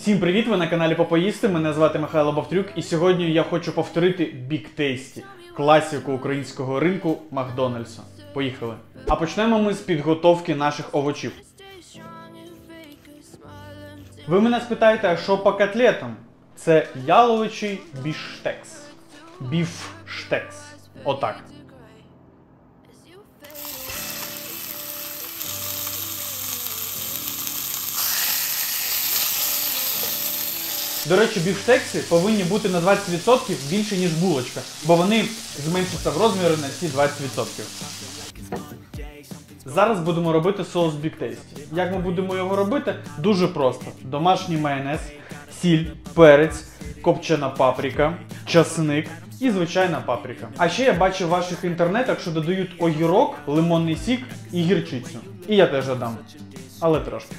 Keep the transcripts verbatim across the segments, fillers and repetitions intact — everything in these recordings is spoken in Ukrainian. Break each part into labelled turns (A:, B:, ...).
A: Всім привіт! Ви на каналі Попоїсти. Мене звати Михайло Бовтрюк, і сьогодні я хочу повторити Big Tasty, класику українського ринку Макдональдса. Поїхали! А почнемо ми з підготовки наших овочів. Ви мене спитаєте, а що по котлетам? Це яловичий біштекс. Біфштекс. Отак. До речі, біфштекси повинні бути на двадцять відсотків більше, ніж булочка, бо вони зменшаться в розмірі на ці двадцять відсотків. Зараз будемо робити соус Big Tasty. Як ми будемо його робити? Дуже просто. Домашній майонез, сіль, перець, копчена паприка, часник і звичайна паприка. А ще я бачив в ваших інтернетах, що додають огірок, лимонний сік і гірчицю. І я теж додам. Але трошки.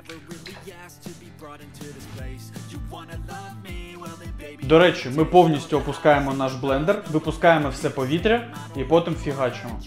A: До речі, ми повністю опускаємо наш блендер, випускаємо все повітря і потім фігачимо.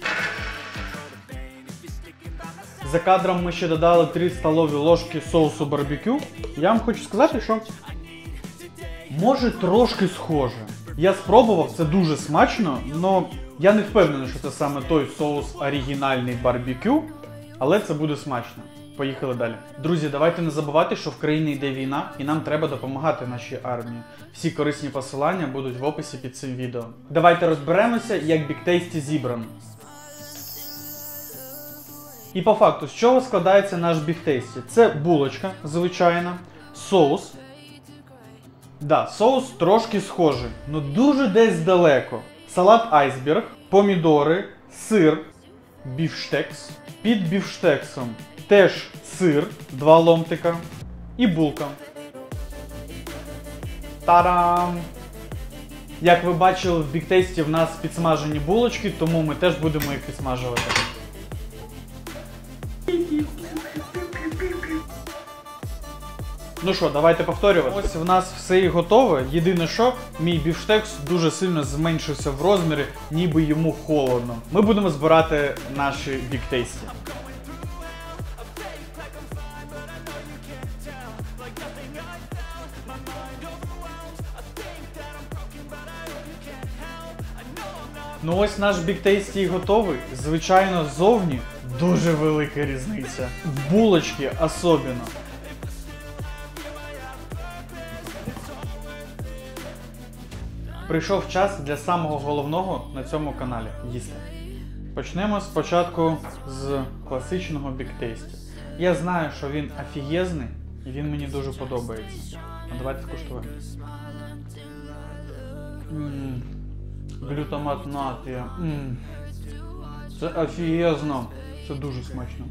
A: За кадром ми ще додали три столові ложки соусу барбекю. Я вам хочу сказати, що може трошки схоже. Я спробував, це дуже смачно, але я не впевнений, що це саме той соус оригінальний барбекю, але це буде смачно. Поїхали далі. Друзі, давайте не забувати, що в країні йде війна і нам треба допомагати нашій армії. Всі корисні посилання будуть в описі під цим відео. Давайте розберемося, як Big Tasty зібрано. І по факту, з чого складається наш Big Tasty? Це булочка, звичайна, соус. Да, соус трошки схожий, але дуже десь далеко. Салат айсберг, помідори, сир, біфштекс. Під біфштексом теж сир, два ломтика і булка. Та-дам! Як ви бачили, в Big Tasty в нас підсмажені булочки, тому ми теж будемо їх підсмажувати. Ну що, давайте повторювати. Ось в нас все і готове. Єдине що, мій біфштекс дуже сильно зменшився в розмірі, ніби йому холодно. Ми будемо збирати наші Big Tasty. Ну ось наш Big Tasty готовий. Звичайно, ззовні дуже велика різниця. В булочці особливо. Прийшов час для самого головного на цьому каналі – їсти. Почнемо спочатку з класичного Big Tasty. Я знаю, що він офігезний і він мені дуже подобається. А давайте скуштуємо. Ммм, глютамат натрія. Ммм, це офігезно. Це дуже смачно.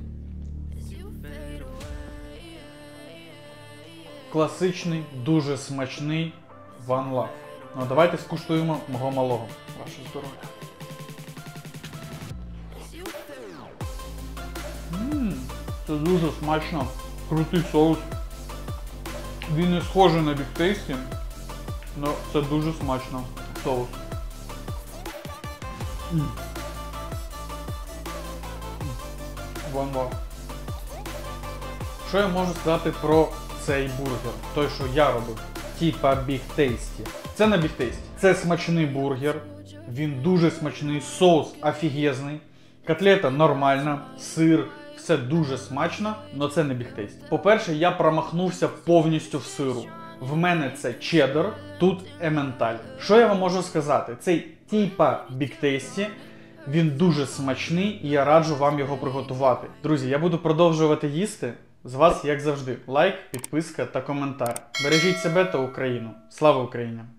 A: Класичний, дуже смачний One Love. Ну, давайте скуштуємо мого малого. Ваше здоров'я. Ммм, це дуже смачно. Крутий соус. Він не схожий на Big Tasty, але це дуже смачно. Соус. Ммм. One Love. Що я можу сказати про цей бургер? Той, що я робив. Типа Big Tasty. Це не Big Tasty. Це смачний бургер. Він дуже смачний, соус офігезний. Котлета нормальна, сир, все дуже смачно, але це не Big Tasty. По-перше, я промахнувся повністю в сиру. В мене це чеддер, тут ементаль. Що я вам можу сказати? Цей типа Big Tasty, він дуже смачний і я раджу вам його приготувати. Друзі, я буду продовжувати їсти. З вас, як завжди, лайк, підписка та коментар. Бережіть себе та Україну. Слава Україні!